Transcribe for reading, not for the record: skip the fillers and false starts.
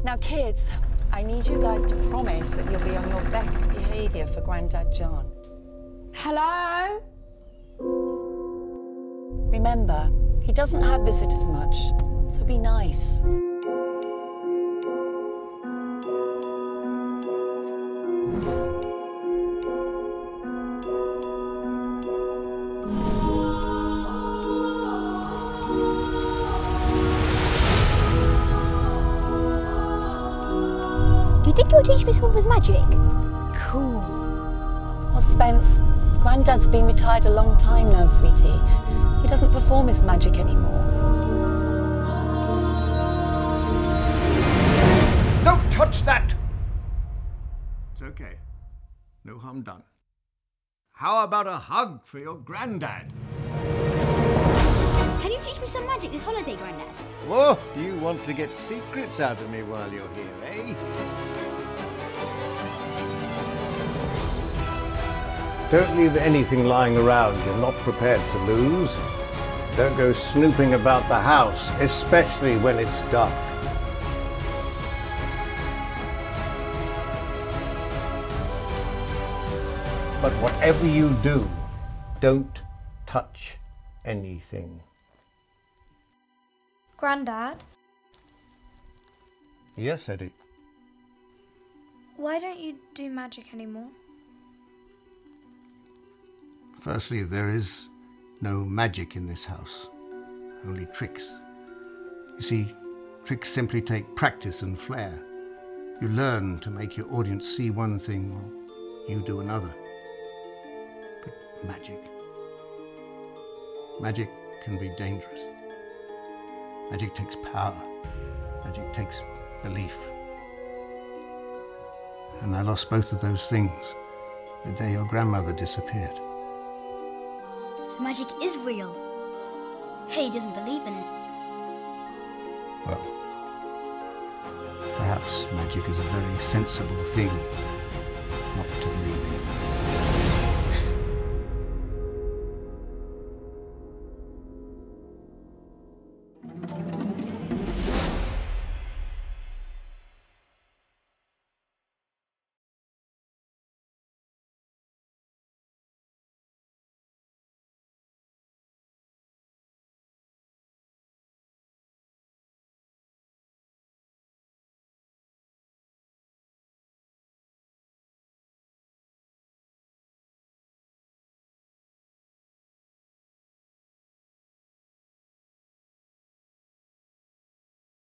Now, kids, I need you guys to promise that you'll be on your best behaviour for Grandad John. Hello? Remember, he doesn't have visitors much, so be nice. Do you think you'll teach me some of his magic? Cool. Well, Spence, Grandad's been retired a long time now, sweetie. He doesn't perform his magic anymore. Don't touch that! It's okay. No harm done. How about a hug for your granddad? Can you teach me some magic this holiday, Grandad? Whoa, you want to get secrets out of me while you're here, eh? Don't leave anything lying around you're not prepared to lose. Don't go snooping about the house, especially when it's dark. But whatever you do, don't touch anything. Grandad, Yes, Eddie? why don't you do magic anymore? Firstly, there is no magic in this house, only tricks. You see, tricks simply take practice and flair. You learn to make your audience see one thing while you do another. But magic can be dangerous. Magic takes power. Magic takes belief. And I lost both of those things the day your grandmother disappeared. So magic is real. Hey, doesn't believe in it. Well, perhaps magic is a very sensible thing not to believe.